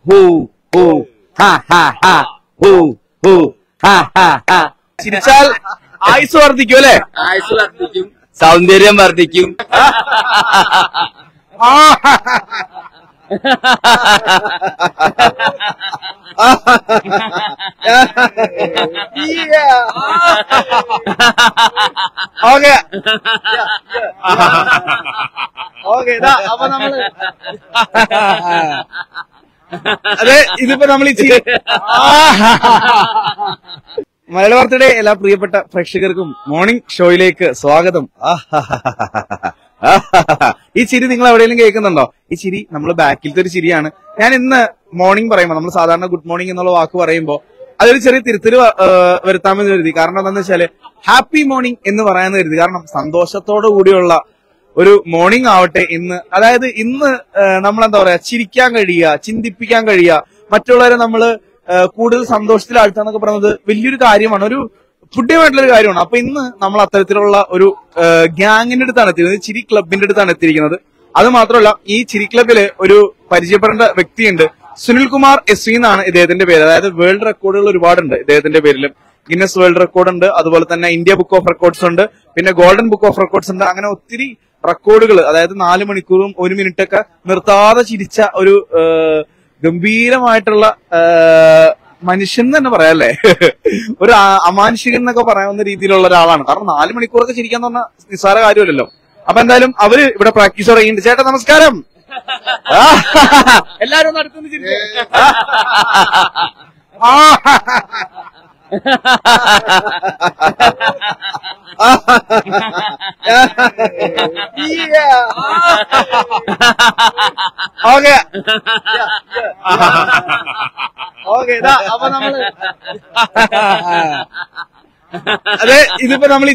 Who who ഹാ ഹാ ഹാ ഹൂ ഹൂ ഹാ ഹാ ഹാ. ചിരിച്ചാൽ ആയുസ് വർദ്ധിക്കും അല്ലെ? ആയുസ് വർദ്ധിക്കും, സൗന്ദര്യം വർദ്ധിക്കും. ഓക്കെ ഓക്കെ അപ്പൊ നമ്മള് അതെ ഇതിപ്പോ നമ്മൾ ഈ മലയാള വാർത്തയുടെ എല്ലാ പ്രിയപ്പെട്ട പ്രേക്ഷകർക്കും മോർണിംഗ് ഷോയിലേക്ക് സ്വാഗതം. ഈ ചിരി നിങ്ങൾ എവിടെയെങ്കിലും കേൾക്കുന്നുണ്ടോ? ഈ ചിരി നമ്മൾ ബാക്കിലത്തെ ഒരു ചിരിയാണ്. ഞാൻ ഇന്ന് മോർണിംഗ് പറയുമ്പോൾ നമ്മൾ സാധാരണ ഗുഡ് മോർണിംഗ് എന്നുള്ള വാക്ക് പറയുമ്പോൾ അതൊരു ചെറിയ തിരുത്തല് വരുത്താമെന്ന് കരുതി. കാരണം എന്താണെന്ന് വെച്ചാല് ഹാപ്പി മോർണിംഗ് എന്ന് പറയാമെന്ന് കരുതി. കാരണം സന്തോഷത്തോടു കൂടിയുള്ള ഒരു മോർണിംഗ് ആവട്ടെ ഇന്ന്. അതായത് ഇന്ന് നമ്മളെന്താ പറയാ, ചിരിക്കാൻ കഴിയുക, ചിന്തിപ്പിക്കാൻ കഴിയുക, മറ്റുള്ളവരെ നമ്മള് കൂടുതൽ സന്തോഷത്തിലാഴ്ത്താന്നൊക്കെ പറയുന്നത് വലിയൊരു കാര്യമാണ്, ഒരു പുണ്യമായിട്ടുള്ളൊരു കാര്യമാണ്. അപ്പൊ ഇന്ന് നമ്മൾ അത്തരത്തിലുള്ള ഒരു ഗ്യാങ്ങിന്റെ അടുത്താണ് എത്തിയിരിക്കുന്നത്, ചിരി ക്ലബിന്റെ അടുത്താണ് എത്തിയിരിക്കുന്നത്. അത് മാത്രമല്ല ഈ ചിരി ക്ലബില് ഒരു പരിചയപ്പെടേണ്ട വ്യക്തിയുണ്ട്. സുനിൽകുമാർ എസ് എന്നാണ് ഇദ്ദേഹത്തിന്റെ പേര്. അതായത് വേൾഡ് റെക്കോർഡുകൾ ഒരുപാടുണ്ട് ഇദ്ദേഹത്തിന്റെ പേരിലും. ഗിന്നസ് വേൾഡ് റെക്കോർഡ് ഉണ്ട്, അതുപോലെ തന്നെ ഇന്ത്യ ബുക്ക് ഓഫ് റെക്കോർഡ്സ് ഉണ്ട്, പിന്നെ ഗോൾഡൻ ബുക്ക് ഓഫ് റെക്കോർഡ്സ് ഉണ്ട്. അങ്ങനെ ഒത്തിരി റെക്കോർഡുകൾ, അതായത് 4 മണിക്കൂറും 1 മിനിറ്റൊക്കെ നിർത്താതെ ചിരിച്ച ഒരു ഗംഭീരമായിട്ടുള്ള മനുഷ്യൻ തന്നെ പറയാല്ലേ, ഒരു അമാനുഷികൻ എന്നൊക്കെ പറയാവുന്ന രീതിയിലുള്ള ഒരാളാണ്. കാരണം 4 മണിക്കൂറൊക്കെ ചിരിക്കാന്ന് പറഞ്ഞാൽ നിസ്സാര കാര്യമല്ലല്ലോ. അപ്പൊ എന്തായാലും അവര് ഇവിടെ പ്രാക്ടീസ് പറയുന്നുണ്ട്. ചേട്ടാ നമസ്കാരം. എല്ലാരും ഒന്ന് അടുത്തുനിന്ന് ചിരിച്ചു. ഓക്കെ ഓക്കെ അപ്പൊ നമ്മള് അതെ ഇതിപ്പോ നമ്മൾ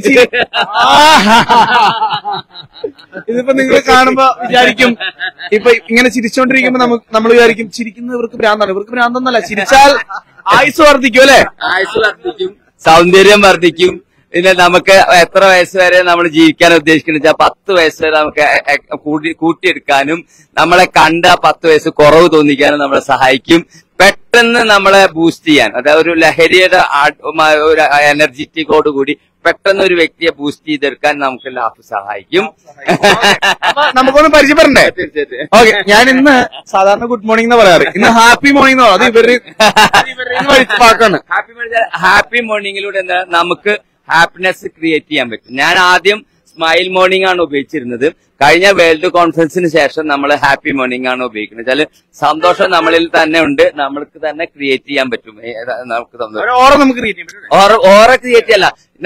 ഇതിപ്പോ നിങ്ങൾ കാണുമ്പോ വിചാരിക്കും, ഇപ്പൊ ഇങ്ങനെ ചിരിച്ചോണ്ടിരിക്കുമ്പോ നമ്മൾ വിചാരിക്കും ചിരിക്കുന്നത് ഇവർക്ക് ഭ്രാന്താണ്. ഇവർക്ക് ഭ്രാന്തൊന്നല്ല, ചിരിച്ചാൽ ആയുസ് വർദ്ധിക്കും അല്ലെ? ആയുസ് വർദ്ധിക്കും, സൗന്ദര്യം വർദ്ധിക്കും. പിന്നെ നമുക്ക് എത്ര വയസ്സ് വരെ നമ്മൾ ജീവിക്കാൻ ഉദ്ദേശിക്കുന്നത് വെച്ചാൽ 10 വയസ്സ് വരെ നമുക്ക് കൂട്ടിയെടുക്കാനും നമ്മളെ കണ്ട 10 വയസ്സ് കുറവ് തോന്നിക്കാനും നമ്മളെ സഹായിക്കും. പെട്ടെന്ന് നമ്മളെ ബൂസ്റ്റ് ചെയ്യാൻ, അതായത് ഒരു ലഹരിയുടെ ഒരു എനർജറ്റിക്കോടുകൂടി പെട്ടെന്ന് ഒരു വ്യക്തിയെ ബൂസ്റ്റ് ചെയ്തെടുക്കാൻ നമുക്ക് ലാഭം സഹായിക്കും. നമുക്കൊന്ന് പരിചയപ്പെടണ്ടേ? ഓക്കെ, ഞാൻ ഇന്ന് സാധാരണ ഗുഡ് മോർണിംഗ് എന്ന് പറയാറ്, ഇന്ന് ഹാപ്പി മോർണിംഗ് എന്ന് പറയാം. അത് ഇവര് ഹാപ്പി മോർണിംഗിലൂടെ എന്താ നമുക്ക് ഹാപ്പിനെസ് ക്രിയേറ്റ് ചെയ്യാൻ പറ്റും. ഞാൻ ആദ്യം സ്മൈൽ മോർണിംഗ് ആണ് ഉപയോഗിച്ചിരുന്നത്. കഴിഞ്ഞ വേൾഡ് കോൺഫറൻസിന് ശേഷം നമ്മൾ ഹാപ്പി മോർണിംഗ് ആണ് ഉപയോഗിക്കുന്നത്. വെച്ചാല് സന്തോഷം നമ്മളിൽ തന്നെ ഉണ്ട്, നമ്മൾക്ക് തന്നെ ക്രിയേറ്റ് ചെയ്യാൻ പറ്റും. നമുക്ക് ഓറ ക്രിയേറ്റ് ചെയ്യല്ല,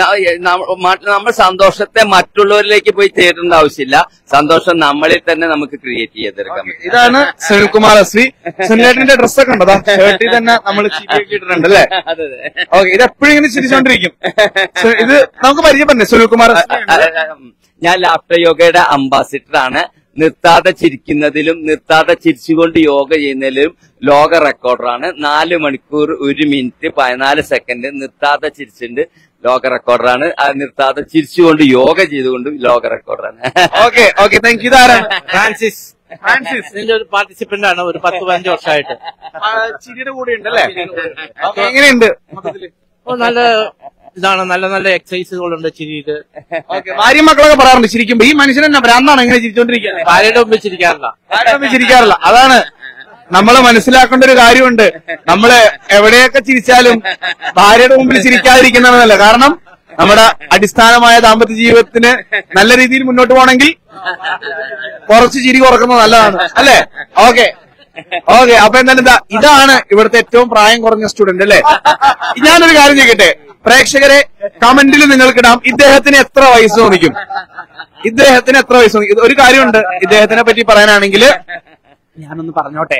നമ്മൾ സന്തോഷത്തെ മറ്റുള്ളവരിലേക്ക് പോയി തേടേണ്ട ആവശ്യമില്ല. സന്തോഷം നമ്മളിൽ തന്നെ നമുക്ക് ക്രിയേറ്റ് ചെയ്തെടുക്കാൻ പറ്റും. ഇതാണ് സുനിൽകുമാർ എസ്. സുനിലേട്ടന്റെ ഡ്രസ്സൊക്കെ ഉണ്ടോ? ഷർട്ടിൽ തന്നെ നമ്മൾ ചിരിയിട്ടിട്ടുണ്ട് അല്ലേ? ഓക്കെ, ഇത് എപ്പോഴും ഇങ്ങനെ ചിരിച്ചോണ്ടിരിക്കും. ഇത് നമുക്ക് പരിചയപ്പെടണ്ടേ സുനിൽകുമാർ? ഞാൻ ലാഫ്റ്റർ യോഗയുടെ അംബാസിഡർ ആണ്. നിർത്താതെ ചിരിക്കുന്നതിലും നിർത്താതെ ചിരിച്ചുകൊണ്ട് യോഗ ചെയ്യുന്നതിലും ലോക റെക്കോർഡറാണ്. 4 മണിക്കൂർ 1 മിനിറ്റ് 14 സെക്കൻഡ് നിർത്താതെ ചിരിച്ചിട്ടുണ്ട്, ലോക റെക്കോർഡറാണ്. നിർത്താതെ ചിരിച്ചുകൊണ്ട് യോഗ ചെയ്തുകൊണ്ട് ലോക റെക്കോർഡറാണ്. Okay okay, thank you. ഇതാരാണ്? ഫ്രാൻസിസ്. ഇതിന്റെ ഒരു പാർട്ടിസിപ്പന്റ് ആണ്. ഒരു 10-15 വർഷമായിട്ട് ചിരിയുടെ കൂടെ ഉണ്ടല്ലേ? എങ്ങനെയുണ്ട് മൊത്തത്തില്? നല്ല ഇതാണ്, നല്ല നല്ല എക്സസൈസുകളുണ്ട് ചിരിയിട്ട്. ഭാര്യയും മക്കളൊക്കെ പറയാറുണ്ട് ചിരിക്കുമ്പോ ഈ മനുഷ്യൻ തന്നെ ഭ്രാന്താണ് ഇങ്ങനെ ചിരിച്ചോണ്ടിരിക്കുക. ഭാര്യയുടെ മുമ്പിൽ ചിരിക്കാറില്ല. അതാണ് നമ്മള് മനസ്സിലാക്കേണ്ട ഒരു കാര്യമുണ്ട്. നമ്മള് എവിടെയൊക്കെ ചിരിച്ചാലും ഭാര്യയുടെ മുമ്പിൽ ചിരിക്കാതിരിക്കുന്നതല്ല. കാരണം നമ്മുടെ അടിസ്ഥാനമായ ദാമ്പത്യ ജീവിതത്തിന് നല്ല രീതിയിൽ മുന്നോട്ട് പോകണമെങ്കിൽ കുറച്ച് ചിരി കുറക്കുന്നത് നല്ലതാണ് അല്ലേ? ഓക്കെ ഓക്കെ, അപ്പൊ എന്തായാലും ഇതാണ് ഇവിടുത്തെ ഏറ്റവും പ്രായം കുറഞ്ഞ സ്റ്റുഡന്റ് അല്ലേ? ഞാനൊരു കാര്യം ചെയ്യട്ടെ, പ്രേക്ഷകരെ കമന്റിൽ നിങ്ങൾക്കിടാം, ഇദ്ദേഹത്തിന് എത്ര വയസ്സ് തോന്നിക്കും? ഇദ്ദേഹത്തിന് എത്ര വയസ്സ് തോന്നിക്കും? ഒരു കാര്യമുണ്ട് ഇദ്ദേഹത്തിനെ പറ്റി പറയാനാണെങ്കിൽ, ഞാനൊന്ന് പറഞ്ഞോട്ടെ.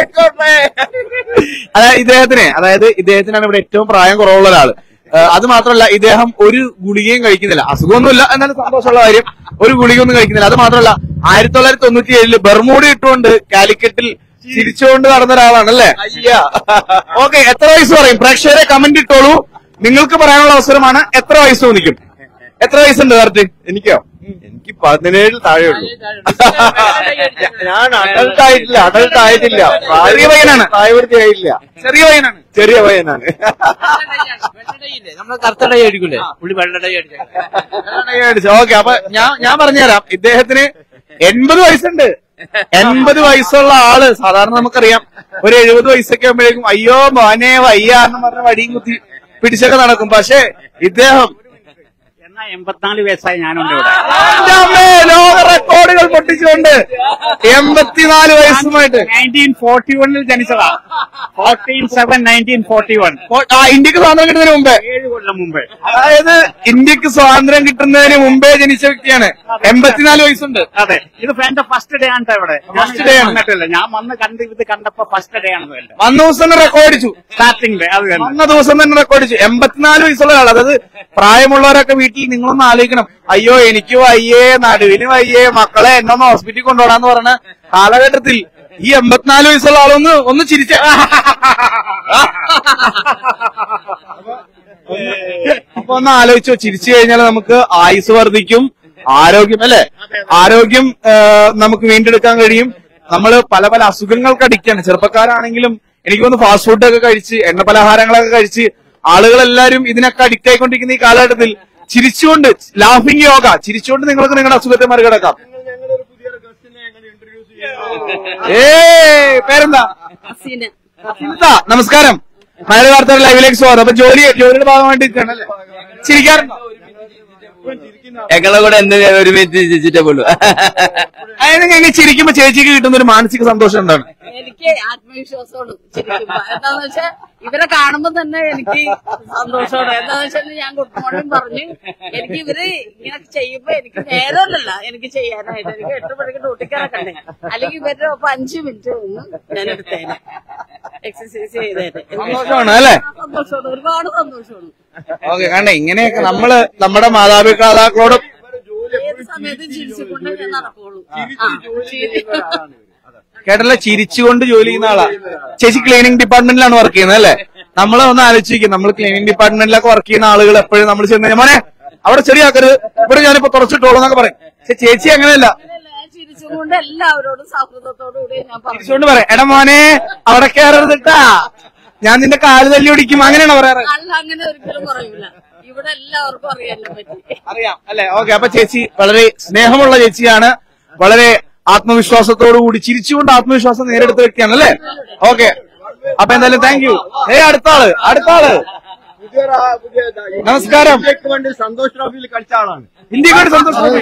അതായത് ഇദ്ദേഹത്തിനാണ് ഇവിടെ ഏറ്റവും പ്രായം കുറവുള്ള ഒരാള്. അത് മാത്രമല്ല ഇദ്ദേഹം ഒരു ഗുളികയും കഴിക്കുന്നില്ല. അസുഖമൊന്നുമില്ല, എന്നാലും സന്തോഷമുള്ള കാര്യം, ഒരു ഗുളികയൊന്നും കഴിക്കുന്നില്ല. അത് മാത്രമല്ല 1997 ബർമൂഡ ഇട്ടുകൊണ്ട് കാലിക്കറ്റിൽ ചിരിച്ചുകൊണ്ട് നടന്ന ഒരാളാണ് അല്ലേ? ഓക്കെ, എത്ര വയസ്സ് പറയും? പ്രേക്ഷകരെ കമന്റ് ഇട്ടോളൂ, നിങ്ങൾക്ക് പറയാനുള്ള അവസരമാണ്. എത്ര വയസ്സ് തോന്നിക്കും? എത്ര വയസ്സുണ്ട് കറക്റ്റ്? എനിക്കോ? എനിക്ക് 17 താഴെ ഉള്ളൂ. ഞാൻ അഡൾട്ട് ആയിട്ടില്ല. ചെറിയ പയ്യനാണ്. പ്രായപൂർത്തിയായില്ല. ചെറിയ പയ്യനാണ്. ചെറിയ പയ്യനാണ്. നമ്മള് കറുത്തടൈ അടിക്കൂലേ, പുള്ളി വെള്ളടൈ അടിച്ചു. ഓക്കെ, അപ്പൊ ഞാൻ പറഞ്ഞുതരാം. ഇദ്ദേഹത്തിന് 80 വയസ്സുണ്ട്. 80 വയസ്സുള്ള ആള് സാധാരണ നമുക്കറിയാം ഒരു 70 വയസ്സൊക്കെ ആകുമ്പോഴേക്കും അയ്യോ മോനെ വയ്യ എന്ന് പറഞ്ഞ വടിയും കുത്തി പിടിച്ചൊക്കെ നടക്കും. പക്ഷെ ഇദ്ദേഹം 84 വയസ്സായി ഞാനുണ്ട് ഇവിടെ. ലോക റെക്കോർഡുകൾ പൊട്ടിച്ചുകൊണ്ട് 84 വയസ്സുമായിട്ട് 1941 ജനിച്ചതാ. 14/7/1941. ഇന്ത്യക്ക് സ്വാതന്ത്ര്യം കിട്ടുന്നതിന് മുമ്പേ, 7 കൊല്ലം മുമ്പ്. അതായത് ഇന്ത്യക്ക് സ്വാതന്ത്ര്യം കിട്ടുന്നതിന് മുമ്പേ ജനിച്ച വ്യക്തിയാണ്. 84 വയസ്സുണ്ട്. അതെ, ഇത് എന്റെ ഫസ്റ്റ് ഡേ ആണ് ഇവിടെ. First day ആണ്. വന്നിട്ടില്ല, ഞാൻ വന്ന് ഇത് കണ്ടപ്പോ ഫസ്റ്റ് ഡേ ആണ് എന്റെ വന്ന ദിവസം തന്നെ റെക്കോർഡ് അടിച്ചു. Starting day. അത് തന്നെ വന്ന ദിവസം തന്നെ റെക്കോർഡ് അടിച്ചു. 84 വയസ്സുള്ള ആൾ. അതായത് പ്രായമുള്ളവരൊക്കെ വീട്ടിൽ നിങ്ങളൊന്ന് ആലോചിക്കണം. അയ്യോ എനിക്ക് വയ്യേ, നടുവിന് വയ്യേ, മക്കളെ എന്നൊന്ന് ഹോസ്പിറ്റലിൽ കൊണ്ടുപോടാന്ന് പറഞ്ഞ കാലഘട്ടത്തിൽ ഈ 84 വയസ്സുള്ള ആളൊന്ന് ചിരിച്ച. അപ്പൊ ഒന്ന് ആലോചിച്ചോ, ചിരിച്ചു കഴിഞ്ഞാൽ നമുക്ക് ആയുസ് വർദ്ധിക്കും, ആരോഗ്യം അല്ലെ, ആരോഗ്യം നമുക്ക് വീണ്ടെടുക്കാൻ കഴിയും. നമ്മള് പല പല അസുഖങ്ങൾക്ക് അഡിക്റ്റാണ്. ചെറുപ്പക്കാരാണെങ്കിലും എനിക്ക് തോന്നുന്നു ഫാസ്റ്റ് ഫുഡൊക്കെ കഴിച്ച് എണ്ണ പലഹാരങ്ങളൊക്കെ കഴിച്ച് ആളുകളെല്ലാരും ഇതിനൊക്കെ അഡിക്റ്റ് ആയിക്കൊണ്ടിരിക്കുന്ന ഈ കാലഘട്ടത്തിൽ ചിരിച്ചുകൊണ്ട്, ലാഫിംഗ് യോഗ, ചിരിച്ചുകൊണ്ട് നിങ്ങൾക്ക് നിങ്ങളുടെ അസുഖത്തെ മറികടക്കാം. പേരെന്താ? ഹസീന. നമസ്കാരം. മലയാള വാർത്തകൾ ലൈവിലേക്ക് സ്വാഗതം. അപ്പൊ ജോലിയുടെ ഭാഗമായിട്ട് നിൽക്കുകയാണല്ലേ? ചിരിക്കാറുണ്ടോ? ഞങ്ങളെ കൂടെ എന്ത് ഒരുമിച്ച് ചിരിച്ചിട്ടേ പോലു. അതായത് എങ്ങനെ ചിരിക്കുമ്പോ ചേച്ചിക്ക് കിട്ടുന്ന ഒരു മാനസിക സന്തോഷം എന്താണ്? എനിക്ക് ആത്മവിശ്വാസമാണ് ചിരിക്കുമ്പോ. എന്താന്ന് വെച്ചാൽ ഇവരെ കാണുമ്പോ തന്നെ എനിക്ക് സന്തോഷമാണ്. എന്താന്ന് വെച്ചാൽ ഞാൻ ഗുഡ് മോർണിംഗ് പറഞ്ഞു, എനിക്ക് ഇവര് ഇങ്ങനെ ചെയ്യുമ്പോ എനിക്ക് നേരമല്ല എനിക്ക് ചെയ്യാനായിട്ട്. എനിക്ക് 8 മണിക്ക് ഡ്യൂട്ടിക്കാരൊക്കെ അല്ലെങ്കിൽ ഇവരുടെ ഒപ്പം 5 മിനിറ്റ് ഒന്ന് ഞാൻ എടുത്തേനെ, എക്സസൈസ് ചെയ്തേനെ. സന്തോഷമാണ് അല്ലേ? സന്തോഷമാണ്, ഒരുപാട് സന്തോഷമാണ്. ഓക്കെ, കണ്ടേ ഇങ്ങനെയൊക്കെ നമ്മള് നമ്മുടെ മാതാപിതാക്കളോട് ഏത് സമയത്തും ചിരിച്ചുകൊണ്ട് ഞാൻ നടക്കുള്ളൂ. കേട്ടല്ല, ചിരിച്ചുകൊണ്ട് ജോലി ചെയ്യുന്ന ആളാ. ചേച്ചി ക്ലീനിങ് ഡിപ്പാർട്ട്മെന്റിലാണ് വർക്ക് ചെയ്യുന്നത് അല്ലേ? നമ്മളെ ഒന്ന് ആലോചിക്കും, നമ്മൾ ക്ലീനിങ് ഡിപ്പാർട്ട്മെന്റിലൊക്കെ വർക്ക് ചെയ്യുന്ന ആളുകൾ എപ്പോഴും നമ്മൾ ചെന്ന് കഴിഞ്ഞാൽ മോനെ അവിടെ ചെറിയാക്കരുത്, ഇവിടെ ഞാനിപ്പോ തുറച്ചിട്ടോളൂ എന്നൊക്കെ പറയും. പക്ഷെ ചേച്ചി അങ്ങനെയല്ല, ചിരിച്ചുകൊണ്ട് എല്ലാവരോടും സൗഹൃദത്തോടുകൂടി ഞാൻ പറഞ്ഞു. ചിരിച്ചുകൊണ്ട് പറയാം, എടാ മോനെ അവിടെ കയറരുതിട്ടാ, ഞാൻ നിന്റെ കാല് തല്ലി ഒടിക്കും, അങ്ങനെയാണോ പറയാറ്? അല്ല, അങ്ങനെ ഒരിക്കലും പറയൂല. ഇവിടെ എല്ലാവർക്കും അറിയാൻ പറ്റി. അറിയാം അല്ലെ? ഓക്കെ, അപ്പൊ ചേച്ചി വളരെ സ്നേഹമുള്ള ചേച്ചിയാണ്, വളരെ ആത്മവിശ്വാസത്തോടു കൂടി ചിരിച്ചുകൊണ്ട് ആത്മവിശ്വാസം നേരിടുത്ത വ്യക്തിയാണ് അല്ലേ? ഓക്കെ, അപ്പൊ എന്തായാലും താങ്ക് യു. അടുത്ത ആള് നമസ്കാരം. സന്തോഷ് ട്രോഫിയിൽ കളിച്ച ആളാണ്. ഇന്ത്യക്ക് വേണ്ടി സന്തോഷ് ട്രോഫി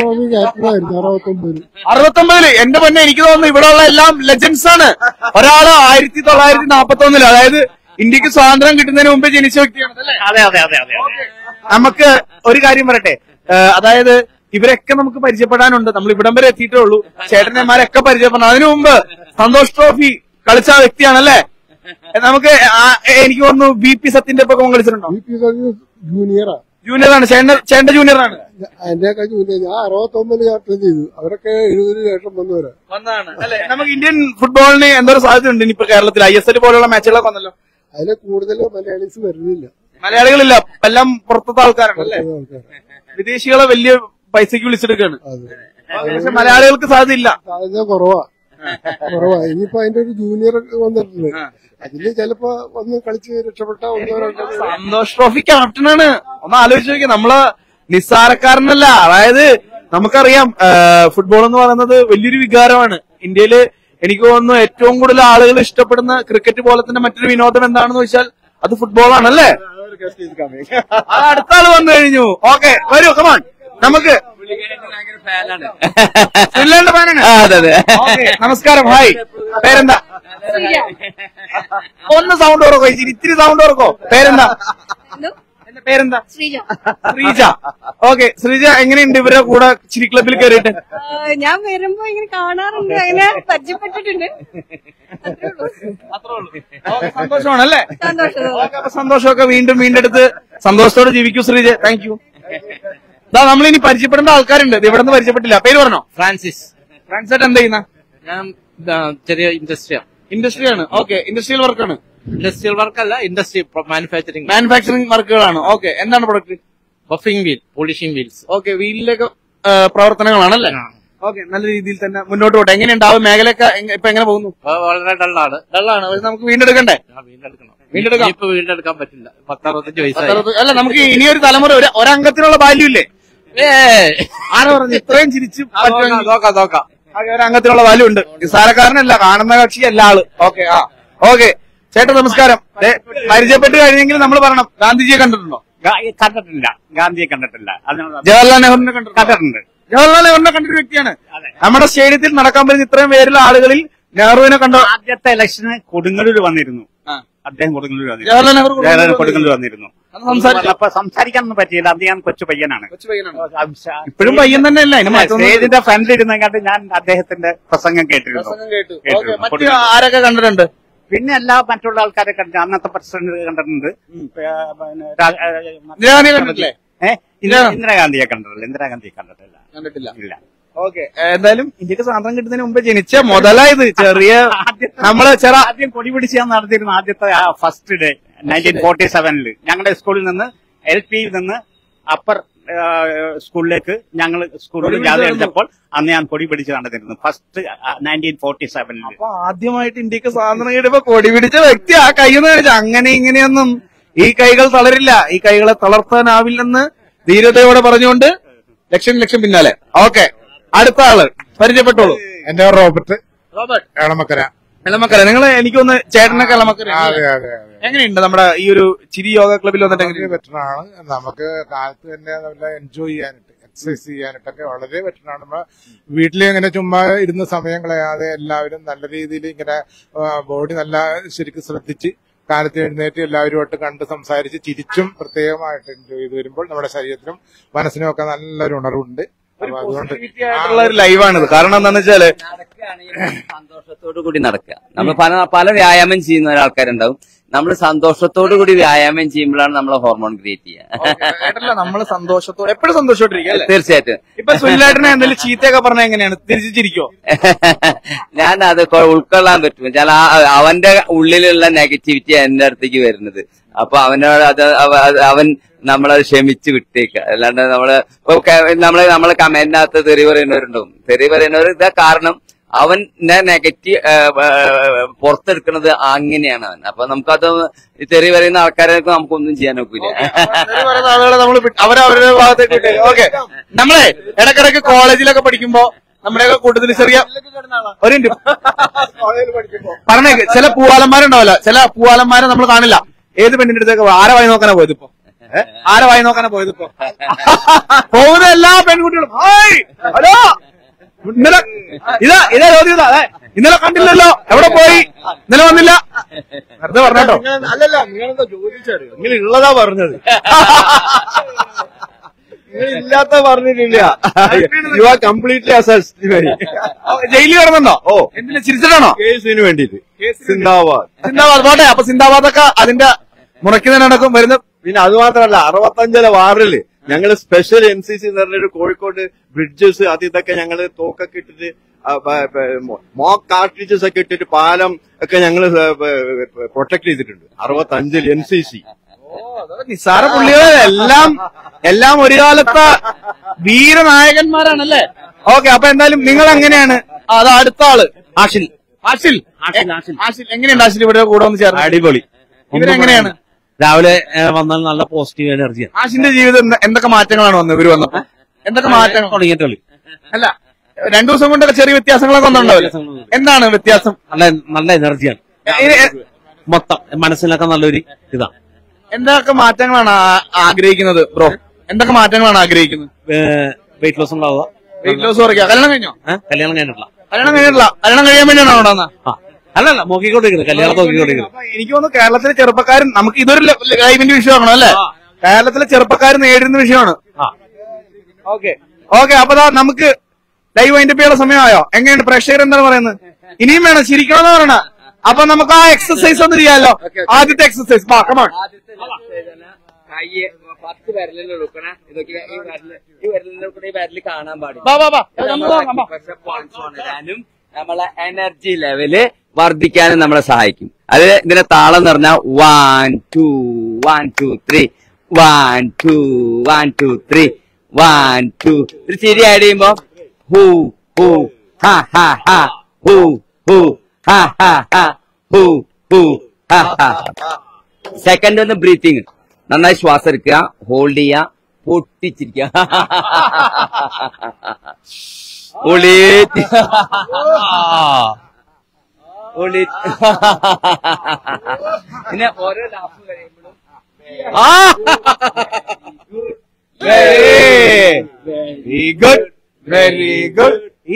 69. എന്റെ പൊന്നെ, എനിക്ക് തോന്നുന്നു ഇവിടെയുള്ള എല്ലാം ലെജൻസ് ആണ്. ഒരാള് 1941, അതായത് ഇന്ത്യക്ക് സ്വാതന്ത്ര്യം കിട്ടുന്നതിന് മുമ്പേ ജനിച്ച വ്യക്തിയാണ് അല്ലേ? അതെ അതെ അതെ അതെ. നമുക്ക് ഒരു കാര്യം പറയട്ടെ, അതായത് ഇവരൊക്കെ നമുക്ക് പരിചയപ്പെടാനുണ്ട്. നമ്മൾ ഇവിടം വരെ എത്തിയിട്ടേ ഉള്ളൂ. ചേട്ടന്മാരൊക്കെ പരിചയപ്പെടണം. അതിനു മുമ്പ് സന്തോഷ് ട്രോഫി കളിച്ച വ്യക്തിയാണല്ലേ? നമുക്ക് എനിക്ക് തോന്നുന്നു BP സത്യന്റെ ഒപ്പം കളിച്ചിട്ടുണ്ടോ? ജൂനിയറാണ്. ചേട്ടന്റെ ജൂനിയറാണ്. എന്റെയൊക്കെ ജൂനിയർ. ഞാൻ 69 ക്യാപ്റ്റൻ ചെയ്തു. അവരൊക്കെ 70 ശേഷം വന്നതാണ് അല്ലെ? നമുക്ക് ഇന്ത്യൻ ഫുട്ബോളിന് എന്തോരം സാധ്യതയുണ്ട് ഇനിയിപ്പോ കേരളത്തിൽ? ISL പോലുള്ള മാച്ചുകളൊക്കെ വന്നല്ലോ. അതിൽ കൂടുതൽ മലയാളീസ് വരുന്നില്ല. മലയാളികളില്ല, എല്ലാം പുറത്തത്തെ ആൾക്കാരാണ് അല്ലെ? വിദേശികളെ വലിയ പൈസക്ക് വിളിച്ചെടുക്കാണ്. പക്ഷെ മലയാളികൾക്ക് സാധ്യത ഇല്ല. സാധ്യത കുറവാ. ഇനിയിപ്പോ അതിന്റെ ഒരു ജൂനിയർ വന്നിട്ടുണ്ട്. അതില് ചിലപ്പോ വന്ന് കളിച്ച് രക്ഷപ്പെട്ട സന്തോഷ് ട്രോഫി ക്യാപ്റ്റനാണ്. ഒന്ന് ആലോചിച്ച് നോക്കിയാൽ നമ്മള് നിസ്സാരക്കാരനല്ല. അതായത് നമുക്കറിയാം ഫുട്ബോൾ എന്ന് പറയുന്നത് വലിയൊരു വികാരമാണ്. ഇന്ത്യയില് എനിക്ക് തോന്നുന്നു ഏറ്റവും കൂടുതൽ ആളുകൾ ഇഷ്ടപ്പെടുന്ന ക്രിക്കറ്റ് പോലെ തന്നെ മറ്റൊരു വിനോദം എന്താണെന്ന് വെച്ചാൽ അത് ഫുട്ബോളാണല്ലേ? അത് അടുത്ത ആള് വന്നു കഴിഞ്ഞു. ഓക്കെ, വരൂ, കമാൺ. നമുക്ക് ഫിൻലാൻഡ് ഫാനാണ്. അതെ അതെ. നമസ്കാരം, ഹായ്. പേരെന്താ? ഒന്ന് സൗണ്ട് ഉറക്കോ, ഇത്തിരി സൗണ്ട് ഉറക്കോ. പേരെന്താ? പേരെന്താ? ശ്രീജ. ഓക്കെ, ശ്രീജ എങ്ങനെയുണ്ട് ഇവരുടെ കൂടെ ചിരി ക്ലബിൽ കയറിയിട്ട്? ഞാൻ വരുമ്പോ ഇങ്ങനെ കാണാറുണ്ട്, അങ്ങനെ പരിചയപ്പെട്ടിട്ടുണ്ട്. അത്രേ ഉള്ളൂ. സന്തോഷമാണ് അല്ലേ? സന്തോഷം. അപ്പൊ സന്തോഷമൊക്കെ വീണ്ടും വീണ്ടെടുത്ത് സന്തോഷത്തോടെ ജീവിക്കൂ ശ്രീജ. Thank you. നമ്മളിനി പരിചയപ്പെടേണ്ട ആൾക്കാരുണ്ട്. ഇത് ഇവിടെ നിന്ന് പരിചയപ്പെട്ടില്ല. പേര് പറഞ്ഞോ? ഫ്രാൻസിസ്. ഫ്രാൻസായിട്ട് എന്താ ചെയ്യുന്ന? ഞാൻ ചെറിയ ഇൻഡസ്ട്രിയാണ്. ഓക്കെ, ഇൻഡസ്ട്രിയൽ വർക്കാണ്. ഇൻഡസ്ട്രിയൽ വർക്കല്ല, ഇൻഡസ്ട്രി മാനുഫാക്ചറിംഗ് വർക്കുകളാണ്. ഓക്കെ, എന്താണ് product? Buffing wheel, polishing wheels. Okay, വീലിലേക്ക് പ്രവർത്തനങ്ങളാണല്ലേ? ഓക്കെ, നല്ല രീതിയിൽ തന്നെ മുന്നോട്ട് പോട്ടെ. എങ്ങനെയുണ്ട് ആ മേഖലയൊക്കെ ഇപ്പൊ എങ്ങനെ പോകുന്നു? വളരെ ഡള്ളാണ്. നമുക്ക് വീണ്ടെടുക്കണ്ടേ? വീണ്ടെടുക്കാം. ഇപ്പൊ വീണ്ടെടുക്കാൻ പറ്റില്ല. 10-65 വയസ്സായി. അല്ല, നമുക്ക് ഇനിയൊരു തലമുറ ഒരംഗത്തിനുള്ള വാല്യൂ ഇല്ലേ? ആരാ പറഞ്ഞു ഇത്രയും ചിരിച്ചു? നോക്കാം. ഒരംഗത്തിനുള്ള വാല്യൂ ഉണ്ട്. നിസ്സാരക്കാരനല്ല, കാണുന്ന കക്ഷി അല്ല ആള്. Okay, okay. ചേട്ടാ നമസ്കാരം. പരിചയപ്പെട്ട് കഴിഞ്ഞെങ്കിൽ നമ്മൾ പറയണം, ഗാന്ധിജിയെ കണ്ടിട്ടുണ്ടോ? കണ്ടിട്ടില്ല, ഗാന്ധിയെ കണ്ടിട്ടില്ല. ജവഹർലാൽ നെഹ്റുവിനെ കണ്ടിട്ടുണ്ട്. ജവഹർലാൽ നെഹ്റുവിനെ കണ്ടൊരു വ്യക്തിയാണ്. നമ്മുടെ സ്റ്റേഡിയത്തിൽ നടക്കാൻ പറ്റുന്ന ഇത്രയും പേരുള്ള ആളുകളിൽ നെഹ്റുവിനെ കണ്ടോ? ആദ്യത്തെ ഇലക്ഷന് കൊടുങ്ങല്ലൂർ വന്നിരുന്നു. അദ്ദേഹം കൊടുങ്ങല്ലൂർ വന്നിരുന്നു. ജവഹർലാൽ നെഹ്റു കൊടുങ്ങല്ലൂർ വന്നിരുന്നു. അപ്പൊ സംസാരിക്കാനൊന്നും പറ്റിയില്ല. അത് ഞാൻ കൊച്ചു പയ്യനാണ്. ഇപ്പോഴും പയ്യൻ തന്നെയല്ല. സ്റ്റേജിന്റെ ഫ്രണ്ടിൽ ഇരുന്നെങ്കിൽ ഞാൻ അദ്ദേഹത്തിന്റെ പ്രസംഗം കേട്ടിരുന്നു. മറ്റു ആരൊക്കെ കണ്ടിട്ടുണ്ട്? പിന്നെ എല്ലാ മറ്റുള്ള ആൾക്കാരെ കണ്ടിട്ടുണ്ട്. അന്നത്തെ പ്രസിഡന്റ് കണ്ടിട്ടുണ്ട്. ഇന്ദിരാഗാന്ധിയെ കണ്ടിട്ടില്ലേ? ഇന്ദിരാഗാന്ധിയെ കണ്ടിട്ടില്ല. ഇന്ദിരാഗാന്ധിയെ കണ്ടിട്ടില്ല. ഇല്ല. ഓക്കെ, എന്തായാലും ഇന്ത്യക്ക് സ്വാതന്ത്ര്യം കിട്ടുന്നതിന് മുമ്പ് ജനിച്ച മുതലായത് ചെറിയ നമ്മള് ആദ്യം കൊടി പിടിച്ച് ഞാൻ നടത്തിയിരുന്നു. ആദ്യത്തെ ഫസ്റ്റ് ഡേ 1947 ഞങ്ങളുടെ സ്കൂളിൽ നിന്ന് LP നിന്ന് അപ്പർ സ്കൂളിലേക്ക് ഞങ്ങൾ സ്കൂളിൽ ജാഥ എടുത്തപ്പോൾ അന്ന് ഞാൻ കൊടി പിടിച്ച് നടന്നിരുന്നു. ഫസ്റ്റ് 1947. അപ്പൊ ആദ്യമായിട്ട് ഇന്ത്യക്ക് സ്വാതന്ത്ര്യം കിട്ടിയപ്പോ കൊടി പിടിച്ച വ്യക്തി ആ കൈന്ന് കഴിച്ചു. അങ്ങനെ ഇങ്ങനെയൊന്നും ഈ കൈകൾ തളരില്ല, ഈ കൈകളെ തളർത്താനാവില്ലെന്ന് ധീരതയോടെ പറഞ്ഞുകൊണ്ട് ലക്ഷം പിന്നാലെ. ഓക്കെ, അടുത്ത ആള് പരിചയപ്പെട്ടോളൂ. എന്റെ റോബർട്ട് എളമക്കര. നിങ്ങൾ എനിക്കൊന്ന് ചേട്ടനൊക്കെ എളമക്കര. അതെ അതെ അതെ. എങ്ങനെയുണ്ട് നമ്മുടെ ഈ ഒരു ചിരി യോഗ ക്ലബിൽ വന്നിട്ട്? ബെറ്ററാണ്. നമുക്ക് കാലത്ത് തന്നെ നല്ല എൻജോയ് ചെയ്യാനായിട്ട്, എക്സസൈസ് ചെയ്യാനായിട്ടൊക്കെ വളരെ ബെറ്ററാണ്. നമ്മള് വീട്ടിൽ ഇങ്ങനെ ചുമ്മാ ഇരുന്ന സമയം കളയാതെ എല്ലാവരും നല്ല രീതിയിൽ ഇങ്ങനെ ബോഡി നല്ല ശരിക്കും ശ്രദ്ധിച്ച് കാലത്ത് എഴുന്നേറ്റ് എല്ലാവരുമായിട്ട് കണ്ട് സംസാരിച്ച് ചിരിച്ചും പ്രത്യേകമായിട്ട് എൻജോയ് ചെയ്ത് വരുമ്പോൾ നമ്മുടെ ശരീരത്തിനും മനസ്സിനും ഒക്കെ നല്ലൊരു ഉണർവുണ്ട്. അതുകൊണ്ട് ഒരു ലൈവാണിത്. കാരണം എന്താണെന്ന് വെച്ചാല് സന്തോഷത്തോടു കൂടി നടക്കുക. നമ്മൾ പല വ്യായാമം ചെയ്യുന്ന ഒരാൾക്കാരുണ്ടാവും. നമ്മൾ സന്തോഷത്തോടു കൂടി വ്യായാമം ചെയ്യുമ്പോഴാണ് നമ്മളെ ഹോർമോൺ ക്രിയേറ്റ് ചെയ്യുക. നമ്മള് സന്തോഷത്തോടെ എപ്പോഴും സന്തോഷത്തോട്ടിരിക്കുക. തീർച്ചയായിട്ടും. ഇപ്പൊ സുനിലേട്ടനെ എന്തെങ്കിലും ചീത്തയൊക്കെ പറഞ്ഞാൽ എങ്ങനെയാണ്? തിരിച്ചിരിക്കോ? ഞാൻ അത് ഉൾക്കൊള്ളാൻ പറ്റും. ചില അവന്റെ ഉള്ളിലുള്ള നെഗറ്റിവിറ്റി എന്റെ അടുത്തേക്ക് വരുന്നത്. അപ്പൊ അവനോട് അവൻ നമ്മളത് ക്ഷമിച്ച് വിട്ടേക്ക. അല്ലാണ്ട് നമ്മളെ കമന്റിനകത്ത് തെറി പറയുന്നവരുണ്ടാവും. തെറി പറയുന്നവർ ഇതാ കാരണം അവൻ നെഗറ്റീവ് പുറത്തെടുക്കുന്നത് അങ്ങനെയാണ് അവൻ. അപ്പൊ നമുക്കത് തെറി പറയുന്ന ആൾക്കാരെ നമുക്കൊന്നും ചെയ്യാൻ ഒക്കില്ല. അവരവരുടെ ഭാഗത്തേക്ക്. ഓക്കെ, നമ്മളെ ഇടക്കിടക്ക് കോളേജിലൊക്കെ പഠിക്കുമ്പോ നമ്മുടെയൊക്കെ കൂട്ടത്തിൽ ചെറിയ ഒരു പറഞ്ഞേക്ക് ചില പൂവാലന്മാരുണ്ടാവില്ല. ചില പൂവാലന്മാരെ നമ്മൾ കാണില്ല. ഏത് പെണ്ണിന്റെ അടുത്തേക്ക് ആരെ വായി നോക്കാനാ പോയത്? ഇപ്പൊ ആരെ വായി നോക്കാനാ പോയത്? ഇപ്പൊ പോകുന്ന എല്ലാ പെൺകുട്ടികളും ഹലോ ഇന്നലെ ഇതാ ചോദ്യം. അതെ, ഇന്നലെ കണ്ടില്ലല്ലോ, എവിടെ പോയി? ഇന്നലെ വന്നില്ല. വെറുതെ പറഞ്ഞോ. അല്ലല്ല, നിങ്ങളെന്താ ചോദിച്ചറിയോ? നിങ്ങൾ ഉള്ളതാ പറഞ്ഞത്, നിങ്ങൾ ഇല്ലാത്ത പറഞ്ഞിട്ടില്ല. You are completely arrest. ജയിലിൽ കിടന്നുണ്ടോ? എന്തിനാ ചിരിച്ചിട്ടാണോ? കേസിന് വേണ്ടിട്ട്. സിന്ദാബാദ് പോട്ടെ. അപ്പൊ സിന്ദാബാദൊക്കെ അതിന്റെ മുറയ്ക്ക് തന്നെ നടക്കും വരുന്ന. പിന്നെ അത് മാത്രമല്ല, 65 വാറില് ഞങ്ങള് സ്പെഷ്യൽ NCC എന്ന് പറഞ്ഞൊരു കോഴിക്കോട് ബ്രിഡ്ജസ് അത് ഇതൊക്കെ ഞങ്ങള് തോക്കൊക്കെ ഇട്ടിട്ട് മോക്ക് കാർട്രിഡ്ജസ് ഒക്കെ ഇട്ടിട്ട് പാലം ഒക്കെ ഞങ്ങള് പ്രൊട്ടക്ട് ചെയ്തിട്ടുണ്ട്. 65 NCC. നിസ്സാര പുള്ളികളെ എല്ലാം ഒരു കാലത്തെ വീരനായകന്മാരാണല്ലേ? ഓക്കെ, അപ്പൊ എന്തായാലും നിങ്ങൾ എങ്ങനെയാണ്? അത് അടുത്ത ആള് ആഷിൽ. എങ്ങനെയുണ്ട് ആഷിൽ ഇവിടെ കൂടെ ഒന്ന് ചേർന്ന്? അടിപൊളി. ഇവരെങ്ങനെയാണ്? രാവിലെ വന്നാൽ നല്ല പോസിറ്റീവ് എനർജിയാണ്. ആഷിന്റെ ജീവിതം എന്തൊക്കെ മാറ്റങ്ങളാണ് വന്നത്? ഇവര് വന്നപ്പോ എന്തൊക്കെ മാറ്റങ്ങൾ? തുടങ്ങിയിട്ടുള്ളൂ. അല്ല, 2 ദിവസം കൊണ്ടൊക്കെ ചെറിയ വ്യത്യാസങ്ങളൊക്കെ വന്നിട്ടുണ്ടാവില്ല. എന്താണ് വ്യത്യാസം? നല്ല എനർജിയാണ് മൊത്തം. മനസ്സിലൊക്കെ നല്ലൊരു ഇതാണ്. എന്തൊക്കെ മാറ്റങ്ങളാണ് ആഗ്രഹിക്കുന്നത് ബ്രോ? എന്തൊക്കെ മാറ്റങ്ങളാണ് ആഗ്രഹിക്കുന്നത്? വെയിറ്റ് ലോസ് ഉണ്ടാവുക. വെയിറ്റ് ലോസ് കുറയ്ക്കുക. കല്യാണം കഴിഞ്ഞോ? കല്യാണം കഴിഞ്ഞിട്ടില്ല. കല്യാണം കഴിയാൻ വേണ്ടിയാണോ അവിടെ വന്നത്? അല്ലല്ല, നോക്കിക്കൊണ്ടിരിക്കുന്നത്. കല്യാണം നോക്കിക്കൊണ്ടിരിക്കുന്നത്. എനിക്ക് തോന്നുന്നു കേരളത്തിലെ ചെറുപ്പക്കാരൻ, നമുക്ക് ഇതൊരു ലൈവിന്റെ വിഷയമാണോ അല്ലെ? കേരളത്തിലെ ചെറുപ്പക്കാർ നേരിടുന്ന വിഷയമാണ്. ഓക്കെ, അപ്പൊ നമുക്ക് ലൈവ് അതിന്റെ പേരുടെ സമയമായോ? എങ്ങനെയുണ്ട്? പ്രേക്ഷകർ എന്താണ് പറയുന്നത്? ഇനിയും വേണം, ചിരിക്കണമെന്ന് പറയണ. അപ്പൊ നമുക്ക് ആ എക്സസൈസ് ഒന്ന് ചെയ്യാമല്ലോ. ആദ്യത്തെ എക്സസൈസ് കൈ 10 വിരലിൽ എടുക്കണം. ഇതൊക്കെ ഈ വിരലിൽ കാണാൻ പാടില്ല. നമ്മളെ എനർജി ലെവല് വർദ്ധിക്കാനും നമ്മളെ സഹായിക്കും. അത് ഇതിന്റെ താളം എന്ന് പറഞ്ഞാൽ 1 2 1 2 3 1 2 1 2 3 1 2 ഒരു ചിരി ആഡ് ചെയ്യുമ്പോ ഹൂ ഹൂ ഹാ ഹാ ഹാ ഹൂ ഹൂ ഹാ ഹാ ഹാ ഹൂ ഹൂ ഹാ ഹാ. സെക്കൻഡ് ഒന്ന് ബ്രീത്തിങ്, നന്നായി ശ്വാസം എടുക്കുക, ഹോൾഡ് ചെയ്യുക, പൊട്ടിച്ചിരിക്കുക. പിന്നെ ഓരോ ലാഫ് കഴിയുമ്പോഴും very good, very good.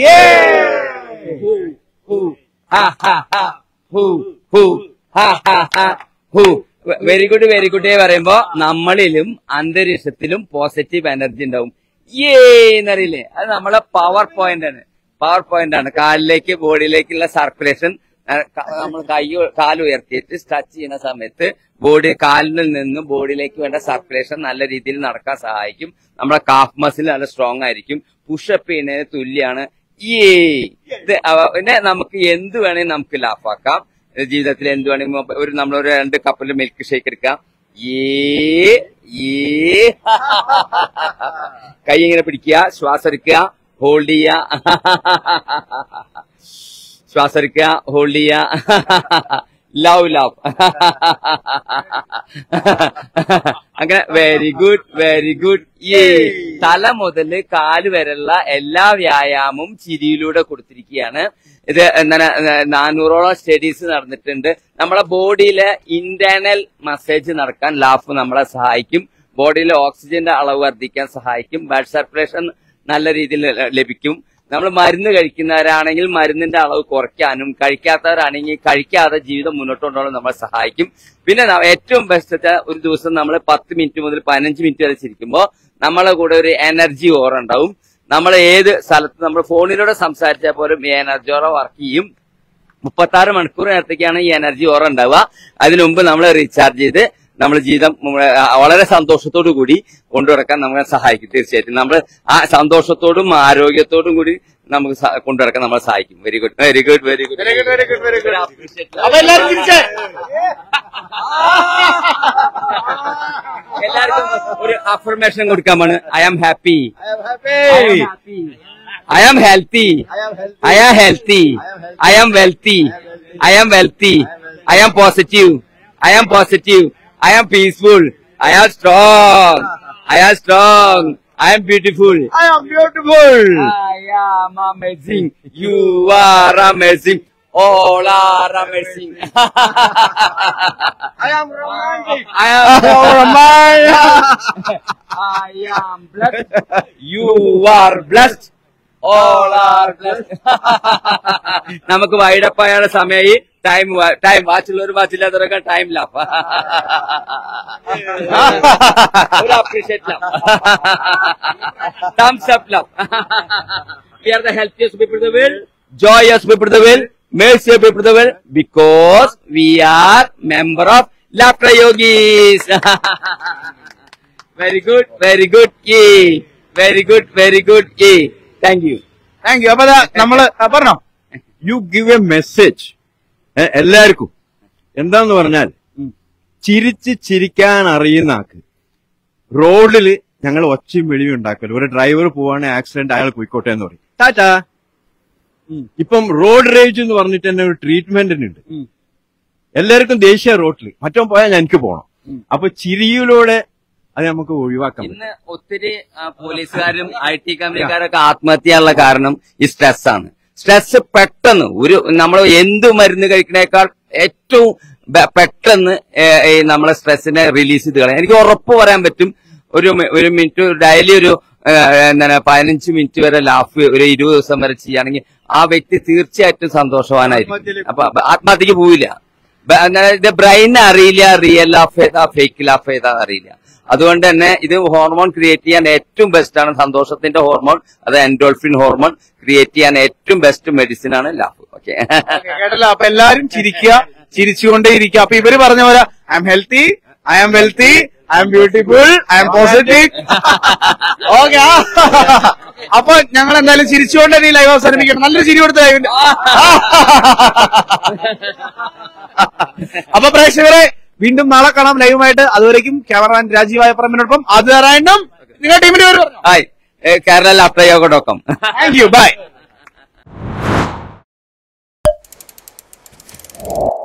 Very good very good പറയുമ്പോ നമ്മളിലും അന്തരീക്ഷത്തിലും പോസിറ്റീവ് എനർജി ഉണ്ടാവും. എന്നറിയില്ലേ, അത് നമ്മളെ പവർ പോയിന്റ് ആണ്. പവർ പോയിന്റ് ആണ് കാലിലേക്ക് ബോഡിയിലേക്കുള്ള സർക്കുലേഷൻ. നമ്മൾ കാല് ഉയർത്തിയിട്ട് സ്ട്രെച്ച് ചെയ്യുന്ന സമയത്ത് ബോഡി കാലിൽ നിന്ന് ബോഡിയിലേക്ക് വേണ്ട സർക്കുലേഷൻ നല്ല രീതിയിൽ നടക്കാൻ സഹായിക്കും. നമ്മുടെ കാഫ് മസിൽ നല്ല സ്ട്രോങ് ആയിരിക്കും. പുഷപ്പ് ചെയ്യുന്നതിന് തുല്യാണ്. പിന്നെ നമുക്ക് എന്ത് വേണമെങ്കിൽ നമുക്ക് ലാഫാക്കാം. ജീവിതത്തിൽ എന്ത് വേണമെങ്കിൽ നമ്മളൊരു 2 കപ്പിൽ മിൽക്ക് ഷേക്ക് എടുക്കാം. കൈ ഇങ്ങനെ പിടിക്കുക, ശ്വാസം എടുക്കുക, ഹോൾഡ് ചെയ്യുക, ശ്വാസം എടുക്കുക, ഹോൾഡ് ചെയ്യുക. Love love. അങ്ങനെ വെരി ഗുഡ് വെരി ഗുഡ്. തല മുതൽ കാല് വരെയുള്ള എല്ലാ വ്യായാമവും ചിരിയിലൂടെ കൊടുത്തിരിക്കുകയാണ്. ഇത് എന്താണ് 400ഓളം സ്റ്റഡീസ് നടന്നിട്ടുണ്ട്. നമ്മളെ ബോഡിയിലെ ഇന്റേണൽ മസാജ് നടക്കാൻ ലാഫ് നമ്മളെ സഹായിക്കും. ബോഡിയിലെ ഓക്സിജന്റെ അളവ് വർദ്ധിക്കാൻ സഹായിക്കും. ബ്ലഡ് സർക്കുലേഷൻ നല്ല രീതിയിൽ ലഭിക്കും. നമ്മൾ മരുന്ന് കഴിക്കുന്നവരാണെങ്കിൽ മരുന്നിന്റെ അളവ് കുറയ്ക്കാനും, കഴിക്കാത്തവരാണെങ്കിൽ കഴിക്കാതെ ജീവിതം മുന്നോട്ട് കൊണ്ടുപോകാൻ നമ്മളെ സഹായിക്കും. പിന്നെ ഏറ്റവും ബെസ്റ്റ് ഒരു ദിവസം നമ്മൾ 10 മിനിറ്റ് മുതൽ 15 മിനിറ്റ് വരെ ചിരിക്കുമ്പോൾ നമ്മളെ കൂടെ ഒരു എനർജി ഓറ ഉണ്ടാവും. നമ്മൾ ഏത് സ്ഥലത്ത് നമ്മൾ ഫോണിലൂടെ സംസാരിച്ചാൽ പോലും ഈ എനർജി ഓറ വർക്ക് ചെയ്യും. 36 മണിക്കൂർ നേരത്തേക്കാണ് ഈ എനർജി ഓറ ഉണ്ടാവുക. അതിനു മുമ്പ് നമ്മൾ റീചാർജ് ചെയ്ത് നമ്മുടെ ജീവിതം വളരെ സന്തോഷത്തോടു കൂടി കൊണ്ടുനടക്കാൻ നമ്മളെ സഹായിക്കും. തീർച്ചയായിട്ടും നമ്മൾ ആ സന്തോഷത്തോടും ആരോഗ്യത്തോടും കൂടി നമുക്ക് കൊണ്ടുനടക്കാൻ നമ്മളെ സഹായിക്കും. Very good very good very good very good very good very good. എല്ലാവർക്കും ഒരു അഫർമേഷൻ കൊടുക്കാമാണ്. I am happy, I am healthy, I am healthy, I am wealthy, I am wealthy, I am positive, I am positive, I am peaceful, I am strong, I am strong, I am beautiful, I am beautiful, I am amazing, you are amazing, all are amazing. I am romantic, I am romantic, I am blessed, you are blessed, all are blessed. നമുക്ക് വൈഡപ്പായാണ് സമയമായി. Time വാച്ചുള്ളവർ വാച്ചില്ലാത്തവരൊക്കെ time laugh. Appreciate love, thumbs up love. We are the healthiest people in the world, joyous people in the world, mercy people in the world, because we are member of Laughter Yogis. Very good, very good. Very good, very good. Thank you. അപ്പൊ നമ്മള് പറഞ്ഞോ, you give A message എല്ലാവർക്കും. എന്താന്ന് പറഞ്ഞാൽ, ചിരിക്കാൻ അറിയുന്ന ആൾക്ക് റോഡില് ഞങ്ങൾ ഒച്ചയും വെളിയും ഉണ്ടാക്കല്ലോ. ഒരു ഡ്രൈവർ പോവാണ്, ആക്സിഡന്റ്, അയാൾ പോയിക്കോട്ടെ എന്ന് പറയും, ടാറ്റാ. ഇപ്പം റോഡ് റേജ് എന്ന് പറഞ്ഞിട്ട് തന്നെ ഒരു ട്രീറ്റ്മെന്റ് ഉണ്ട്. എല്ലാവർക്കും ദേശീയ റോഡിൽ മറ്റോ പോയാൽ എനിക്ക് പോകണം. അപ്പൊ ചിരിയിലൂടെ അത് നമുക്ക് ഒഴിവാക്കാം. ഇന്ന് ഒത്തിരി പോലീസുകാരും IT കമ്പനിക്കാരൊക്കെ ആത്മഹത്യയുള്ള കാരണം ഈ സ്ട്രെസ്സാണ്. സ്ട്രെസ് പെട്ടെന്ന് നമ്മൾ എന്ത് മരുന്ന് കഴിക്കണേക്കാൾ ഏറ്റവും പെട്ടെന്ന് നമ്മളെ സ്ട്രെസ്സിനെ റിലീസ് ചെയ്ത് കളയാം. എനിക്ക് ഉറപ്പ് പറയാൻ പറ്റും, ഒരു മിനിറ്റ് ഡെയിലി ഒരു 15 മിനിറ്റ് വരെ ലാഫ് ഒരു 20 ദിവസം വരെ ചെയ്യുകയാണെങ്കിൽ ആ വ്യക്തി തീർച്ചയായിട്ടും സന്തോഷവാനായിരിക്കും. അപ്പൊ ആത്മഹത്യക്ക് പോവില്ല. ഇത് ബ്രെയിൻ അറിയില്ല റിയൽ ലാഫ് ഏതാ ഫേക്ക് ലാഫ് ഏതാ അറിയില്ല. അതുകൊണ്ട് തന്നെ ഇത് ഹോർമോൺ ക്രിയേറ്റ് ചെയ്യാൻ ഏറ്റവും ബെസ്റ്റ് ആണ്. സന്തോഷത്തിന്റെ ഹോർമോൺ, അത് എൻഡോൾഫിൻ ഹോർമോൺ ക്രിയേറ്റ് ചെയ്യാൻ ഏറ്റവും ബെസ്റ്റ് മെഡിസിൻ ആണ് ലാഫ്. ഓക്കെ, കേട്ടല്ലോ. അപ്പൊ എല്ലാരും ചിരിക്കുക, ചിരിച്ചുകൊണ്ടേ ഇരിക്കുക. അപ്പൊ ഇവര് പറഞ്ഞ പോലെ I am healthy, I am wealthy, I am beautiful, I am positive. Okay, അപ്പൊ ഞങ്ങൾ എന്തായാലും ചിരിച്ചുകൊണ്ട് ഈ ലൈവ് അവസാനിപ്പിക്കണം. നല്ലൊരു ചിരി കൊടുത്ത ലൈവിന്റെ. അപ്പൊ പ്രേക്ഷകരെ, വീണ്ടും നാളെ കാണാം ലൈവുമായിട്ട്. അതുവരേക്കും ക്യാമറമാൻ രാജീവായ പറമ്പിനോടൊപ്പം ആദ്യം നിങ്ങളുടെ ടീമിന്റെ പേര് പറഞ്ഞു. Hi, Kerala laptop dot com. Thank you, by.